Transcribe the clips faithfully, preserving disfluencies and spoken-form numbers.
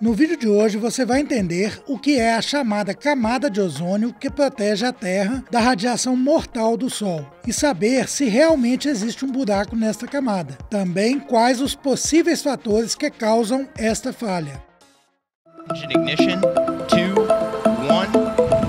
No vídeo de hoje você vai entender o que é a chamada camada de ozônio que protege a Terra da radiação mortal do Sol e saber se realmente existe um buraco nesta camada. Também quais os possíveis fatores que causam esta falha. Ignition, two, one.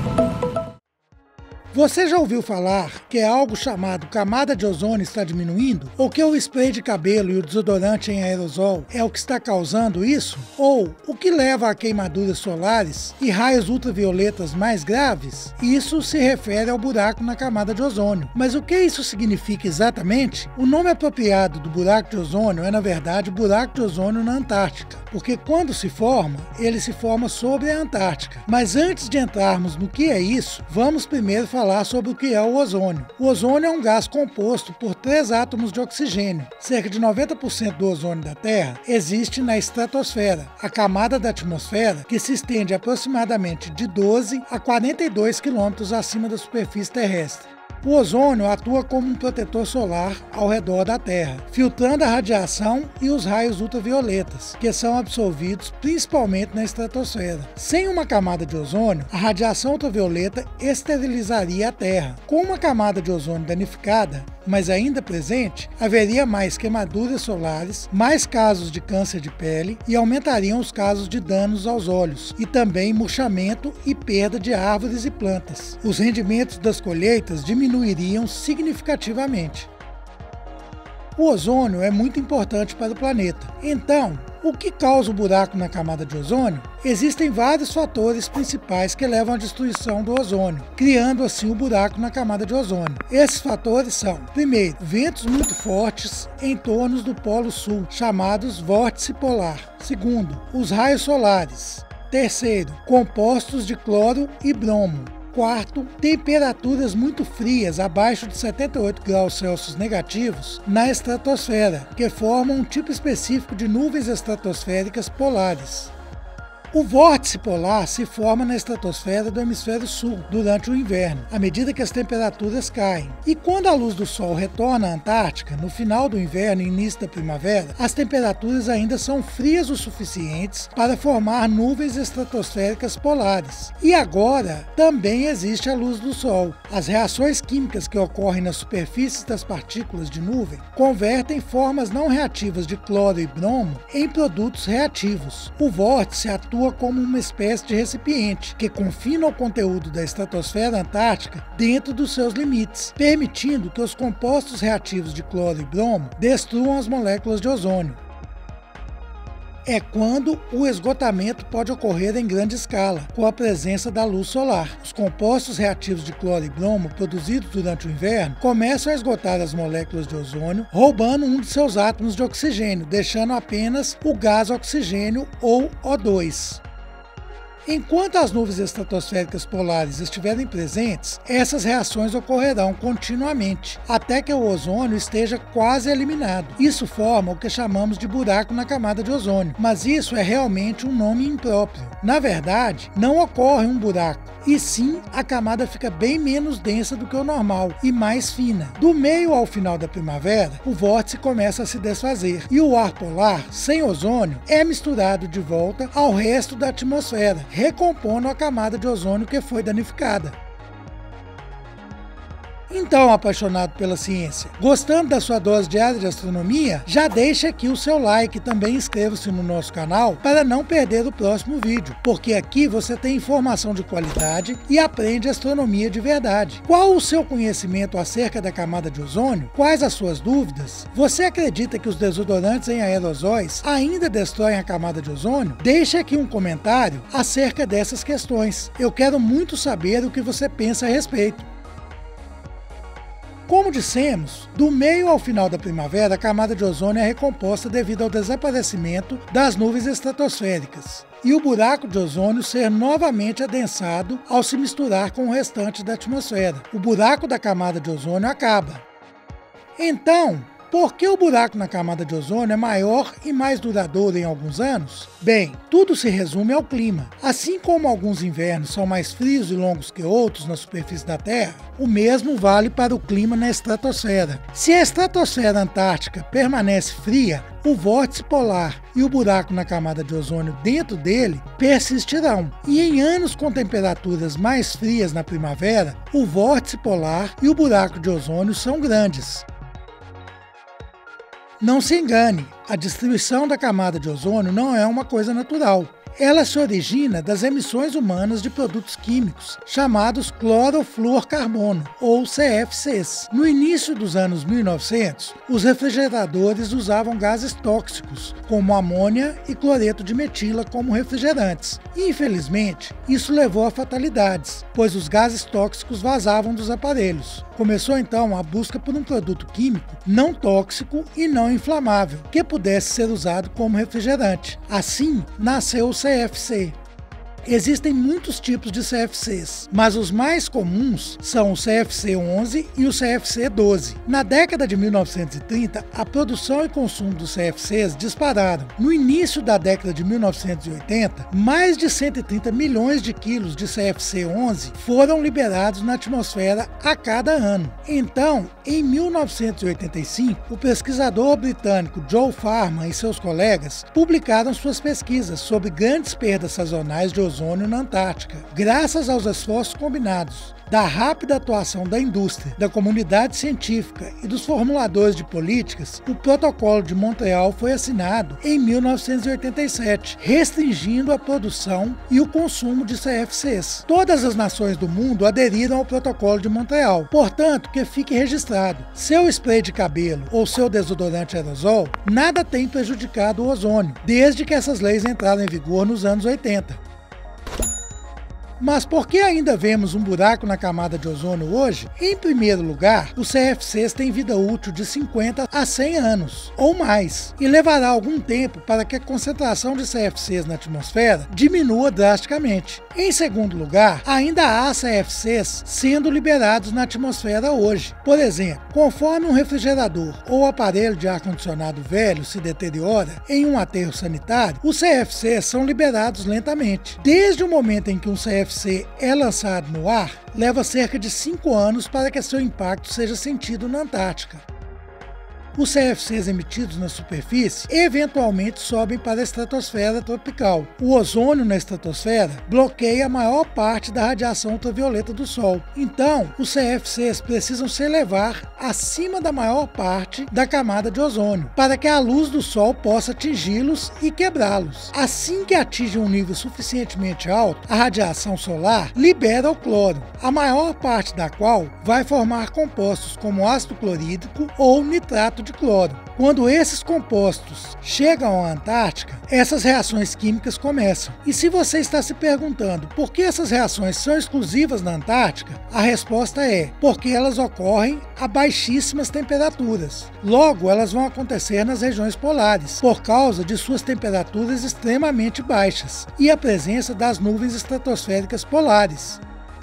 Você já ouviu falar que é algo chamado camada de ozônio está diminuindo? Ou que o spray de cabelo e o desodorante em aerosol é o que está causando isso? Ou o que leva a queimaduras solares e raios ultravioletas mais graves? Isso se refere ao buraco na camada de ozônio. Mas o que isso significa exatamente? O nome apropriado do buraco de ozônio é, na verdade, buraco de ozônio na Antártica, porque quando se forma, ele se forma sobre a Antártica. Mas antes de entrarmos no que é isso, vamos primeiro falar falar sobre o que é o ozônio. O ozônio é um gás composto por três átomos de oxigênio. Cerca de noventa por cento do ozônio da Terra existe na estratosfera, a camada da atmosfera que se estende aproximadamente de doze a quarenta e dois quilômetros acima da superfície terrestre. O ozônio atua como um protetor solar ao redor da Terra, filtrando a radiação e os raios ultravioletas, que são absorvidos principalmente na estratosfera. Sem uma camada de ozônio, a radiação ultravioleta esterilizaria a Terra. Com uma camada de ozônio danificada, mas ainda presente, haveria mais queimaduras solares, mais casos de câncer de pele e aumentariam os casos de danos aos olhos, e também murchamento e perda de árvores e plantas. Os rendimentos das colheitas diminuiriam significativamente. O ozônio é muito importante para o planeta. Então, o que causa o buraco na camada de ozônio? Existem vários fatores principais que levam à destruição do ozônio, criando assim o buraco na camada de ozônio. Esses fatores são, primeiro, ventos muito fortes em torno do Polo Sul, chamados vórtice polar. Segundo, os raios solares. Terceiro, compostos de cloro e bromo. Quarto, temperaturas muito frias, abaixo de setenta e oito graus Celsius negativos, na estratosfera, que formam um tipo específico de nuvens estratosféricas polares. O vórtice polar se forma na estratosfera do hemisfério sul durante o inverno, à medida que as temperaturas caem. E quando a luz do Sol retorna à Antártica, no final do inverno e início da primavera, as temperaturas ainda são frias o suficientes para formar nuvens estratosféricas polares. E agora também existe a luz do Sol. As reações químicas que ocorrem nas superfícies das partículas de nuvem convertem formas não reativas de cloro e bromo em produtos reativos. O vórtice atua como uma espécie de recipiente que confina o conteúdo da estratosfera antártica dentro dos seus limites, permitindo que os compostos reativos de cloro e bromo destruam as moléculas de ozônio. É quando o esgotamento pode ocorrer em grande escala, com a presença da luz solar. Os compostos reativos de cloro e bromo produzidos durante o inverno começam a esgotar as moléculas de ozônio, roubando um de seus átomos de oxigênio, deixando apenas o gás oxigênio ou O dois. Enquanto as nuvens estratosféricas polares estiverem presentes, essas reações ocorrerão continuamente, até que o ozônio esteja quase eliminado. Isso forma o que chamamos de buraco na camada de ozônio, mas isso é realmente um nome impróprio. Na verdade, não ocorre um buraco, e sim a camada fica bem menos densa do que o normal e mais fina. Do meio ao final da primavera, o vórtice começa a se desfazer, e o ar polar, sem ozônio, é misturado de volta ao resto da atmosfera, recompondo a camada de ozônio que foi danificada. Então, apaixonado pela ciência, gostando da sua dose diária de astronomia? Já deixe aqui o seu like e também inscreva-se no nosso canal para não perder o próximo vídeo, porque aqui você tem informação de qualidade e aprende astronomia de verdade. Qual o seu conhecimento acerca da camada de ozônio? Quais as suas dúvidas? Você acredita que os desodorantes em aerosóis ainda destroem a camada de ozônio? Deixe aqui um comentário acerca dessas questões. Eu quero muito saber o que você pensa a respeito. Como dissemos, do meio ao final da primavera, a camada de ozônio é recomposta devido ao desaparecimento das nuvens estratosféricas e o buraco de ozônio ser novamente adensado ao se misturar com o restante da atmosfera. O buraco da camada de ozônio acaba. Então, por que o buraco na camada de ozônio é maior e mais duradouro em alguns anos? Bem, tudo se resume ao clima. Assim como alguns invernos são mais frios e longos que outros na superfície da Terra, o mesmo vale para o clima na estratosfera. Se a estratosfera antártica permanece fria, o vórtice polar e o buraco na camada de ozônio dentro dele persistirão. E em anos com temperaturas mais frias na primavera, o vórtice polar e o buraco de ozônio são grandes. Não se engane, a destruição da camada de ozônio não é uma coisa natural. Ela se origina das emissões humanas de produtos químicos chamados clorofluorcarbono, ou C F Cs. No início dos anos mil e novecentos, os refrigeradores usavam gases tóxicos, como amônia e cloreto de metila como refrigerantes. E, infelizmente, isso levou a fatalidades, pois os gases tóxicos vazavam dos aparelhos. Começou então a busca por um produto químico não tóxico e não inflamável, que pudesse ser usado como refrigerante. Assim, nasceu o C F C. Existem muitos tipos de C F Cs, mas os mais comuns são o C F C onze e o C F C doze. Na década de mil novecentos e trinta, a produção e consumo dos C F Cs dispararam. No início da década de mil novecentos e oitenta, mais de cento e trinta milhões de quilos de C F C onze foram liberados na atmosfera a cada ano. Então, em mil novecentos e oitenta e cinco, o pesquisador britânico Joe Farman e seus colegas publicaram suas pesquisas sobre grandes perdas sazonais de ozônio na Antártica. Graças aos esforços combinados da rápida atuação da indústria, da comunidade científica e dos formuladores de políticas, o Protocolo de Montreal foi assinado em mil novecentos e oitenta e sete, restringindo a produção e o consumo de C F Cs. Todas as nações do mundo aderiram ao Protocolo de Montreal, portanto, que fique registrado, seu spray de cabelo ou seu desodorante aerosol nada tem prejudicado o ozônio, desde que essas leis entraram em vigor nos anos oitenta. Mas por que ainda vemos um buraco na camada de ozônio hoje? Em primeiro lugar, os C F Cs têm vida útil de cinquenta a cem anos, ou mais, e levará algum tempo para que a concentração de C F Cs na atmosfera diminua drasticamente. Em segundo lugar, ainda há C F Cs sendo liberados na atmosfera hoje. Por exemplo, conforme um refrigerador ou aparelho de ar-condicionado velho se deteriora em um aterro sanitário, os C F Cs são liberados lentamente. Desde o momento em que um C F C é lançado no ar, leva cerca de cinco anos para que seu impacto seja sentido na Antártica. Os C F Cs emitidos na superfície eventualmente sobem para a estratosfera tropical. O ozônio na estratosfera bloqueia a maior parte da radiação ultravioleta do Sol. Então, os C F Cs precisam se elevar acima da maior parte da camada de ozônio, para que a luz do Sol possa atingi-los e quebrá-los. Assim que atinge um nível suficientemente alto, a radiação solar libera o cloro, a maior parte da qual vai formar compostos como ácido clorídrico ou nitrato de cloro. Quando esses compostos chegam à Antártica, essas reações químicas começam. E se você está se perguntando por que essas reações são exclusivas na Antártica, a resposta é porque elas ocorrem a baixíssimas temperaturas. Logo, elas vão acontecer nas regiões polares, por causa de suas temperaturas extremamente baixas e a presença das nuvens estratosféricas polares.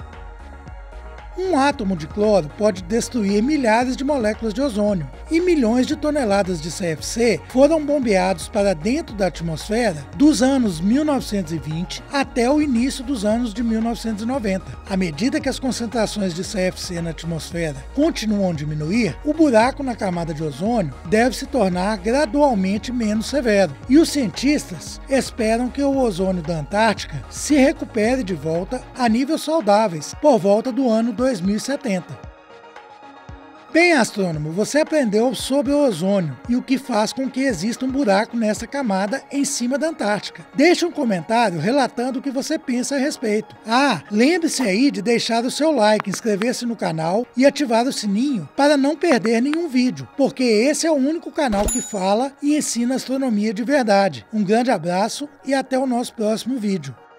Um átomo de cloro pode destruir milhares de moléculas de ozônio, e milhões de toneladas de C F C foram bombeados para dentro da atmosfera dos anos mil novecentos e vinte até o início dos anos de mil novecentos e noventa. À medida que as concentrações de C F C na atmosfera continuam a diminuir, o buraco na camada de ozônio deve se tornar gradualmente menos severo, e os cientistas esperam que o ozônio da Antártica se recupere de volta a níveis saudáveis por volta do ano dois mil e setenta. Bem, astrônomo, você aprendeu sobre o ozônio e o que faz com que exista um buraco nessa camada em cima da Antártica. Deixe um comentário relatando o que você pensa a respeito. Ah, lembre-se aí de deixar o seu like, inscrever-se no canal e ativar o sininho para não perder nenhum vídeo, porque esse é o único canal que fala e ensina astronomia de verdade. Um grande abraço e até o nosso próximo vídeo.